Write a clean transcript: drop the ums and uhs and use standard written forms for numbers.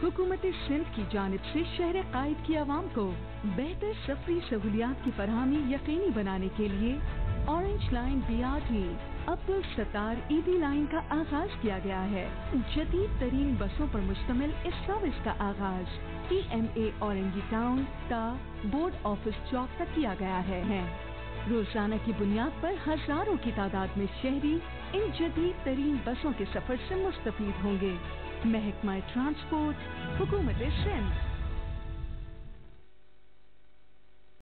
हुकूमत सिंध की जानिब से शहर कायद की आवाम को बेहतर सफरी सहूलियात की फरहमी यकीनी बनाने के लिए orange line BRT Abdul Sattar EB line का आगाज किया गया है। जदीद तरीन बसों पर मुश्तमिल इस सर्विस का आगाज TMA औरंगी टाउन ता बोर्ड ऑफिस चौक तक किया गया है। रोजाना की बुनियाद पर हजारों की तादाद में शहरी इन जदीद तरीन बसों के सफर से मुस्तफीद होंगे। महकमा ट्रांसपोर्ट, हुकूमत सिंध।